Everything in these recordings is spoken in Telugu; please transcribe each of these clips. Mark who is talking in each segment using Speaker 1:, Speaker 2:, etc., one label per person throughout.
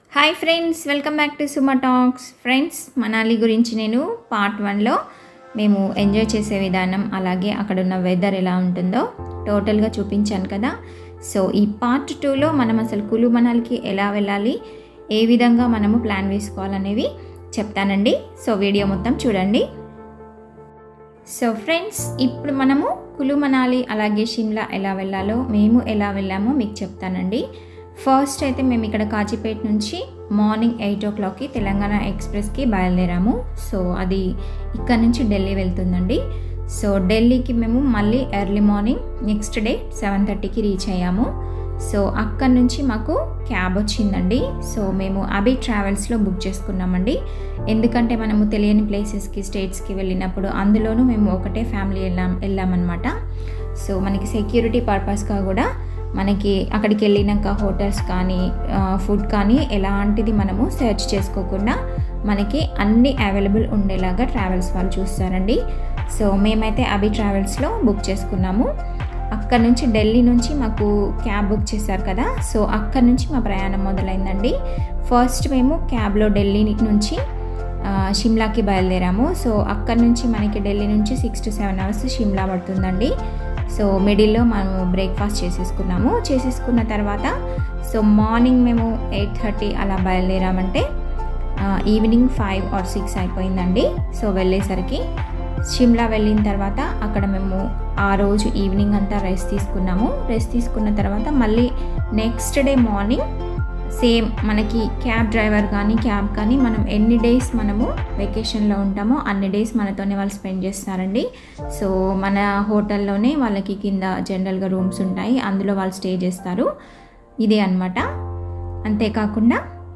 Speaker 1: Hi friends, welcome back to Suma talks. Friends, Manali గురించి నేను పార్ట్ 1లో మేము ఎంజాయ్ చేసే విధానం, అలాగే అక్కడ ఉన్న వెదర్ ఎలా ఉంటుందో టోటల్గా చూపించాను కదా. సో ఈ పార్ట్ 2లో మనం అసలు కులు మనాలికి ఎలా వెళ్ళాలి, ఏ విధంగా మనము ప్లాన్ వేసుకోవాలనేవి చెప్తానండి. సో వీడియో మొత్తం చూడండి. సో ఫ్రెండ్స్, ఇప్పుడు మనము కులు మనాలి అలాగే షిమ్లా ఎలా వెళ్ళాలో, మేము ఎలా వెళ్ళామో మీకు చెప్తానండి. ఫస్ట్ అయితే మేము ఇక్కడ కాజీపేట నుంచి మార్నింగ్ 8 o'clockకి తెలంగాణ ఎక్స్ప్రెస్కి బయలుదేరాము. సో అది ఇక్కడ నుంచి ఢిల్లీ వెళ్తుందండి. సో ఢిల్లీకి మేము మళ్ళీ ఎర్లీ మార్నింగ్ నెక్స్ట్ డే 7:30కి రీచ్ అయ్యాము. సో అక్కడ నుంచి మాకు క్యాబ్ వచ్చిందండి. సో మేము అబీ ట్రావెల్స్లో బుక్ చేసుకున్నామండి. ఎందుకంటే మనము తెలియని ప్లేసెస్కి, స్టేట్స్కి వెళ్ళినప్పుడు అందులోనూ మేము ఒకటే ఫ్యామిలీ వెళ్ళామన్నమాట. సో మనకి సెక్యూరిటీ పర్పస్గా కూడా మనకి అక్కడికి వెళ్ళినాక హోటల్స్ కానీ ఫుడ్ కానీ ఎలాంటిది మనము సెర్చ్ చేసుకోకుండా మనకి అన్నీ అవైలబుల్ ఉండేలాగా ట్రావెల్స్ వాళ్ళు చూస్తారండి. సో మేమైతే అబీ ట్రావెల్స్లో బుక్ చేసుకున్నాము. అక్కడ నుంచి ఢిల్లీ నుంచి మాకు క్యాబ్ బుక్ చేశారు కదా. సో అక్కడ నుంచి మా ప్రయాణం మొదలైందండి. ఫస్ట్ మేము క్యాబ్లో ఢిల్లీ నుంచి షిమ్లాకి బయలుదేరాము. సో అక్కడ నుంచి మనకి ఢిల్లీ నుంచి 6 to 7 hours షిమ్లా పడుతుందండి. సో మిడిల్లో మనము బ్రేక్ఫాస్ట్ చేసేసుకున్న తర్వాత సో మార్నింగ్ మేము 8:30 అలా బయలుదేరామంటే ఈవినింగ్ 5 or 6 అయిపోయిందండి. సో వెళ్ళేసరికి షిమ్లా వెళ్ళిన తర్వాత అక్కడ మేము ఆ రోజు ఈవినింగ్ అంతా రెస్ట్ తీసుకున్న తర్వాత మళ్ళీ నెక్స్ట్ డే మార్నింగ్ సేమ్ మనకి క్యాబ్ డ్రైవర్ కానీ మనం ఎన్ని డేస్ మనము వెకేషన్లో ఉంటామో అన్ని డేస్ మనతోనే వాళ్ళు స్పెండ్ చేస్తారండి. సో మన హోటల్లోనే వాళ్ళకి కింద జనరల్గా రూమ్స్ ఉంటాయి, అందులో వాళ్ళు స్టే చేస్తారు. ఇదే అన్నమాట. అంతేకాకుండా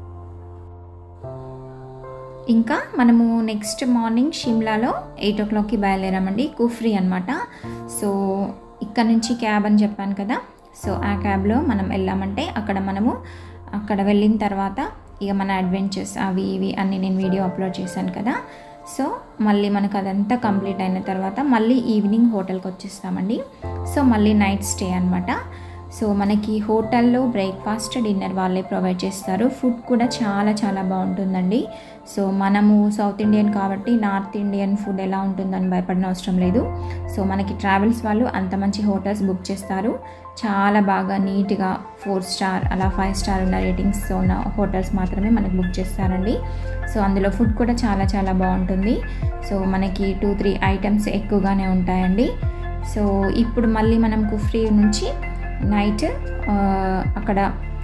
Speaker 1: ఇంకా మనము నెక్స్ట్ మార్నింగ్ షిమ్లాలో 8 o'clockకి బయలుదేరామండి. కుఫ్రీ అనమాట. సో ఇక్కడ నుంచి క్యాబ్ అని చెప్పాను కదా. సో ఆ క్యాబ్లో మనం వెళ్ళామంటే అక్కడ వెళ్ళిన తర్వాత ఇక మన అడ్వెంచర్స్ అవి ఇవి అన్నీ నేను వీడియో అప్లోడ్ చేశాను కదా. సో మళ్ళీ మనకు అదంతా కంప్లీట్ అయిన తర్వాత మళ్ళీ ఈవినింగ్ హోటల్కి వచ్చేస్తామండి. సో మళ్ళీ నైట్ స్టే అనమాట. సో మనకి హోటల్లో బ్రేక్ఫాస్ట్, డిన్నర్ వాళ్ళే ప్రొవైడ్ చేస్తారు. ఫుడ్ కూడా చాలా చాలా బాగుంటుందండి. సో మనము సౌత్ ఇండియన్ కాబట్టి నార్త్ ఇండియన్ ఫుడ్ ఎలా ఉంటుందని భయపడిన అవసరం లేదు. సో మనకి ట్రావెల్స్ వాళ్ళు అంత మంచి హోటల్స్ బుక్ చేస్తారు. చాలా బాగా నీట్గా 4 star అలా 5 star ఉన్న రేటింగ్స్ ఉన్న హోటల్స్ మాత్రమే మనకు బుక్ చేస్తారండి. సో అందులో ఫుడ్ కూడా చాలా చాలా బాగుంటుంది. సో మనకి 2-3 ఐటమ్స్ ఎక్కువగానే ఉంటాయండి. సో ఇప్పుడు మళ్ళీ మనం కుఫ్రీ నుంచి నైట్ అక్కడ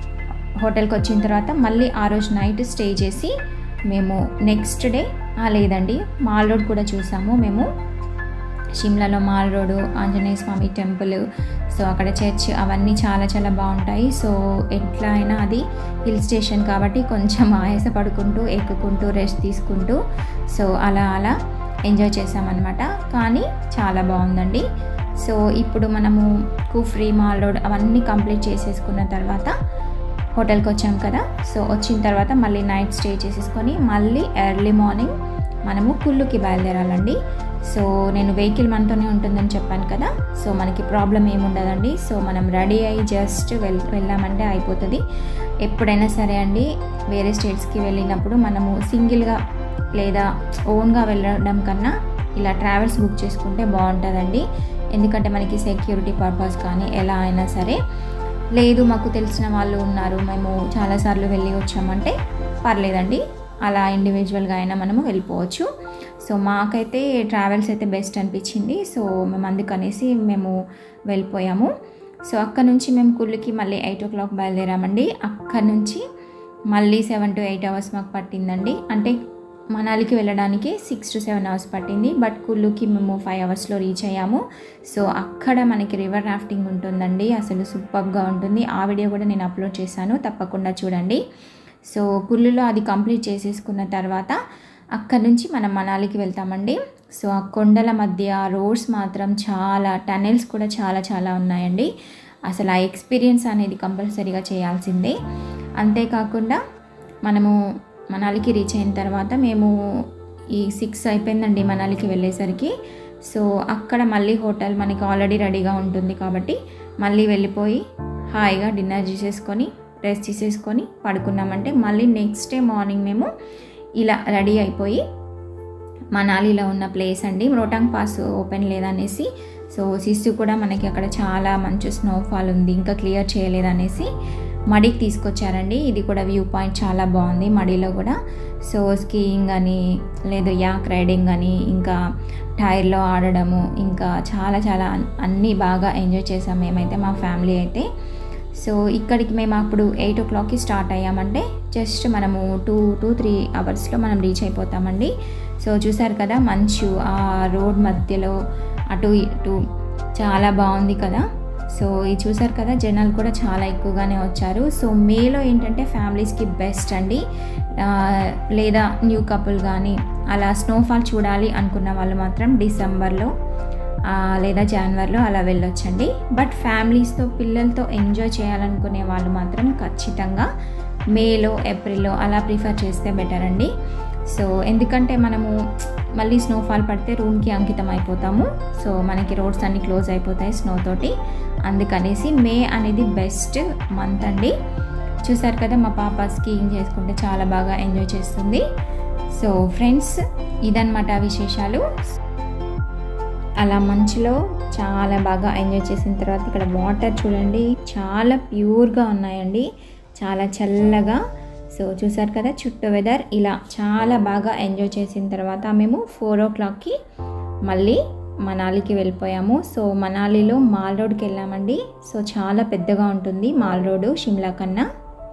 Speaker 1: హోటల్కి వచ్చిన తర్వాత మళ్ళీ ఆ రోజు నైట్ స్టే చేసి మేము నెక్స్ట్ డే లేదండి మాల్ రోడ్ కూడా చూసాము. మేము షిమ్లాలో mall road, Anjaneya Swamy temple, so అక్కడ చర్చ్ అవన్నీ చాలా చాలా బాగుంటాయి. సో ఎట్లా అయినా అది హిల్ స్టేషన్ కాబట్టి కొంచెం ఆయాస పడుకుంటూ ఎక్కుకుంటూ రెస్ట్ తీసుకుంటూ సో అలా ఎంజాయ్ చేసామన్నమాట. కానీ చాలా బాగుందండి. సో ఇప్పుడు మనము కుఫ్రీ, మాల్ రోడ్ అవన్నీ కంప్లీట్ చేసేసుకున్న తర్వాత హోటల్కి వచ్చాం కదా. సో వచ్చిన తర్వాత మళ్ళీ నైట్ స్టే చేసేసుకొని మళ్ళీ ఎర్లీ మార్నింగ్ మనము కుల్లుకి బయలుదేరాలండి. సో నేను వెహికల్ మనతోనే ఉంటుందని చెప్పాను కదా. సో మనకి ప్రాబ్లం ఏముండదండి. సో మనం రెడీ అయ్యి జస్ట్ వెళ్ళామంటే అయిపోతుంది. ఎప్పుడైనా సరే అండి, వేరే స్టేట్స్కి వెళ్ళినప్పుడు మనము సింగిల్గా లేదా ఓన్గా వెళ్ళడం కన్నా ఇలా ట్రావెల్స్ బుక్ చేసుకుంటే బాగుంటుందండి. ఎందుకంటే మనకి సెక్యూరిటీ పర్పస్ కానీ ఎలా అయినా సరే, లేదు మాకు తెలిసిన వాళ్ళు ఉన్నారు, మేము చాలాసార్లు వెళ్ళి వచ్చామంటే పర్లేదండి, అలా ఇండివిజువల్గా అయినా మనము వెళ్ళిపోవచ్చు. సో మాకైతే ట్రావెల్స్ అయితే బెస్ట్ అనిపించింది. సో మేము అందుకనేసి మేము వెళ్ళిపోయాము. సో అక్కడ నుంచి మేము కుల్లుకి మళ్ళీ 8 o'clock బయలుదేరామండి. అక్కడ నుంచి మళ్ళీ 7 to 8 hours మాకు పట్టిందండి. అంటే మనాలికి వెళ్ళడానికి 6 to 7 hours పట్టింది, బట్ కుల్లుకి మేము 5 hours రీచ్ అయ్యాము. సో అక్కడ మనకి రివర్ రాఫ్టింగ్ ఉంటుందండి. అసలు సూపర్గా ఉంటుంది. ఆ వీడియో కూడా నేను అప్లోడ్ చేశాను, తప్పకుండా చూడండి. సో కుల్లులో అది కంప్లీట్ చేసేసుకున్న తర్వాత అక్కడ నుంచి మనం మనాలికి వెళ్తామండి. సో ఆ కొండల మధ్య రోడ్స్ మాత్రం చాలా, టనెల్స్ కూడా చాలా చాలా ఉన్నాయండి. అసలు ఆ ఎక్స్పీరియన్స్ అనేది కంపల్సరీగా చేయాల్సిందే. అంతేకాకుండా మనము మనాలికి రీచ్ అయిన తర్వాత మేము ఈ 6 అయిపోయిందండి మనాలికి వెళ్ళేసరికి. సో అక్కడ మళ్ళీ హోటల్ మనకి ఆల్రెడీ రెడీగా ఉంటుంది కాబట్టి మళ్ళీ వెళ్ళిపోయి హాయిగా డిన్నర్ చేసేసుకొని రెస్ట్ తీసేసుకొని పడుకున్నామంటే మళ్ళీ నెక్స్ట్ డే మార్నింగ్ మేము ఇలా రెడీ అయిపోయి మనాలిలో ఉన్న ప్లేస్ అండి, రోహ్తాంగ్ పాస్ ఓపెన్ లేదనేసి, సో సిస్సు కూడా మనకి అక్కడ చాలా మంచి స్నోఫాల్ ఉంది, ఇంకా క్లియర్ చేయలేదనేసి మడికి తీసుకొచ్చారండి. ఇది కూడా వ్యూ పాయింట్ చాలా బాగుంది మడిలో కూడా. సో స్కీయింగ్ అని లేదు యాక్ రైడింగ్ అని, ఇంకా టైర్లో ఆడడము, ఇంకా చాలా చాలా అన్నీ బాగా ఎంజాయ్ చేసాం మేమైతే, మా ఫ్యామిలీ అయితే. సో ఇక్కడికి మేము అప్పుడు 8 o'clockకి స్టార్ట్ అయ్యామంటే జస్ట్ మనము 2-3 అవర్స్లో మనం రీచ్ అయిపోతామండి. సో చూసారు కదా మంచు ఆ రోడ్ మధ్యలో అటు ఇటు చాలా బాగుంది కదా. సో ఇది చూసారు కదా, జనాలు కూడా చాలా ఎక్కువగానే వచ్చారు. సో మేలో ఏంటంటే ఫ్యామిలీస్కి బెస్ట్ అండి, లేదా న్యూ కపుల్ కానీ అలా స్నోఫాల్ చూడాలి అనుకున్న వాళ్ళు మాత్రం డిసెంబర్లో లేదా జనవరిలో అలా వెళ్ళొచ్చండి. బట్ ఫ్యామిలీస్తో పిల్లలతో ఎంజాయ్ చేయాలనుకునే వాళ్ళు మాత్రం ఖచ్చితంగా మేలో ఏప్రిల్లో అలా ప్రిఫర్ చేస్తే బెటర్ అండి. సో ఎందుకంటే మనము మళ్ళీ స్నోఫాల్ పడితే రూమ్కి అంకితం అయిపోతాము. సో మనకి రోడ్స్ అన్నీ క్లోజ్ అయిపోతాయి స్నో తోటి, అందుకనేసి మే అనేది బెస్ట్ మంత్ అండి. చూసారు కదా మా పాప స్కీయింగ్ చేసుకుంటే చాలా బాగా ఎంజాయ్ చేస్తుంది. సో ఫ్రెండ్స్ ఇదన్నమాట విశేషాలు. అలా మంచులో చాలా బాగా ఎంజాయ్ చేసిన తర్వాత ఇక్కడ వాటర్ చూడండి చాలా ప్యూర్గా ఉన్నాయండి, చాలా చల్లగా. సో చూసారు కదా చుట్టూ వెదర్ ఇలా చాలా బాగా ఎంజాయ్ చేసిన తర్వాత మేము 4 o'clockకి మళ్ళీ మనాలికి వెళ్ళిపోయాము. సో మనాలిలో మాల్ రోడ్కి వెళ్ళామండి. సో చాలా పెద్దగా ఉంటుంది మాల్ రోడ్డు షిమ్లా కన్నా.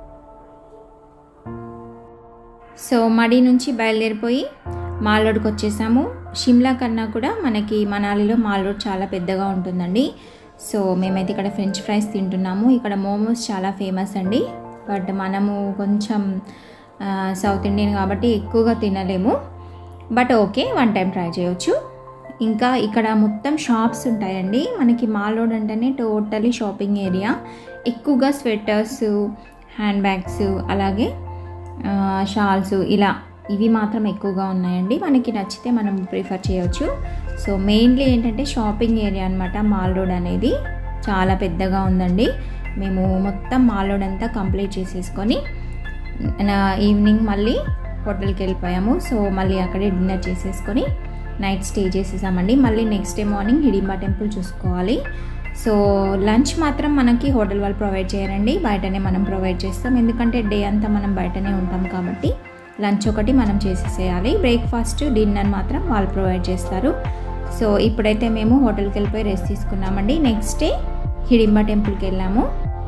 Speaker 1: సో మడి నుంచి బయలుదేరిపోయి మాల్ రోడ్కి వచ్చేసాము. షిమ్లా కన్నా కూడా మనకి మనాలిలో మాల్ రోడ్ చాలా పెద్దగా ఉంటుందండి. సో మేమైతే ఇక్కడ ఫ్రెంచ్ ఫ్రైస్ తింటున్నాము. ఇక్కడ మోమోస్ చాలా ఫేమస్ అండి, బట్ మనము కొంచెం సౌత్ ఇండియన్ కాబట్టి ఎక్కువగా తినలేము, but okay one time try చేయొచ్చు. ఇంకా ఇక్కడ మొత్తం షాప్స్ ఉంటాయండి. మనకి మాల్ రోడ్ అంటేనే టోటలీ షాపింగ్ ఏరియా, ఎక్కువగా స్వెటర్స్, హ్యాండ్ బ్యాగ్స్, అలాగే షాల్స్ ఇలా ఇవి మాత్రం ఎక్కువగా ఉన్నాయండి. మనకి నచ్చితే మనం ప్రిఫర్ చేయొచ్చు. సో మెయిన్లీ ఏంటంటే షాపింగ్ ఏరియా అనమాట మాల్ రోడ్ అనేది, చాలా పెద్దగా ఉందండి. మేము మొత్తం మాల్ రోడ్ అంతా కంప్లీట్ చేసేసుకొని ఈవినింగ్ మళ్ళీ హోటల్కి వెళ్ళిపోయాము. సో మళ్ళీ అక్కడే డిన్నర్ చేసేసుకొని నైట్ స్టే చేసేసామండి. మళ్ళీ next day morning Hidimba temple చూసుకోవాలి. సో లంచ్ మాత్రం మనకి హోటల్ వాళ్ళు ప్రొవైడ్ చేయరండి, బయటనే మనం ప్రొవైడ్ చేస్తాం. ఎందుకంటే డే అంతా మనం బయటనే ఉంటాం కాబట్టి లంచ్ ఒకటి మనం చేసేసేయాలి. బ్రేక్ఫాస్ట్ డిన్నర్ మాత్రం వాళ్ళు ప్రొవైడ్ చేస్తారు. సో ఇప్పుడైతే మేము హోటల్కి వెళ్ళిపోయి రెస్ట్ తీసుకున్నామండి. నెక్స్ట్ డే హిడింబా టెంపుల్కి వెళ్ళాము.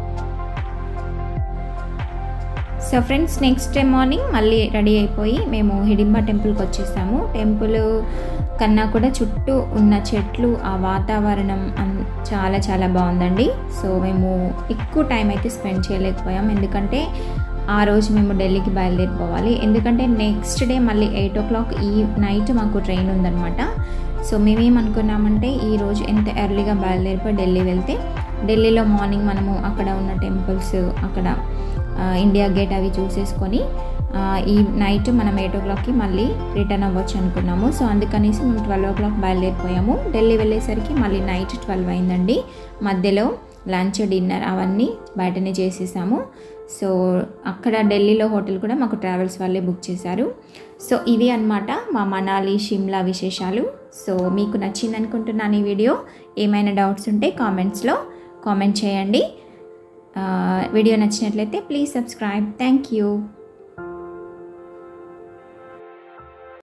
Speaker 1: So friends next day morning మళ్ళీ రెడీ అయిపోయి మేము హిడింబా టెంపుల్కి వచ్చేసాము. టెంపుల్ కన్నా కూడా చుట్టూ ఉన్న చెట్లు, ఆ వాతావరణం చాలా చాలా బాగుందండి. సో మేము ఎక్కువ టైం అయితే స్పెండ్ చేయలేకపోయాం, ఎందుకంటే ఆ రోజు మేము ఢిల్లీకి బయలుదేరిపోవాలి. ఎందుకంటే నెక్స్ట్ డే మళ్ళీ 8 o'clock ఈ నైట్ మాకు ట్రైన్ ఉందన్నమాట. సో మేమేమనుకున్నామంటే ఈరోజు ఎంత ఎర్లీగా బయలుదేరిపోయి ఢిల్లీ వెళ్తే ఢిల్లీలో మార్నింగ్ మనము అక్కడ ఉన్న టెంపుల్స్, అక్కడ ఇండియా గేట్ అవి చూసేసుకొని ఈ నైట్ మనం 8 o'clockకి మళ్ళీ రిటర్న్ అవ్వచ్చు అనుకున్నాము. సో అందుకనేసి మేము 12 o'clock బయలుదేరిపోయాము. ఢిల్లీ వెళ్ళేసరికి మళ్ళీ నైట్ 12 అయిందండి. మధ్యలో లంచ్ డిన్నర్ అవన్నీ బయటనే చేసేసాము. సో అక్కడ ఢిల్లీలో హోటల్ కూడా మాకు ట్రావెల్స్ వాళ్ళే బుక్ చేశారు. సో ఇవి అన్నమాట మా మనాలి షిమ్లా విశేషాలు. సో మీకు నచ్చింది అనుకుంటున్నాను ఈ వీడియో. ఏమైనా డౌట్స్ ఉంటే కామెంట్స్లో కామెంట్ చేయండి. వీడియో నచ్చినట్లయితే ప్లీజ్ సబ్స్క్రైబ్. Thank you.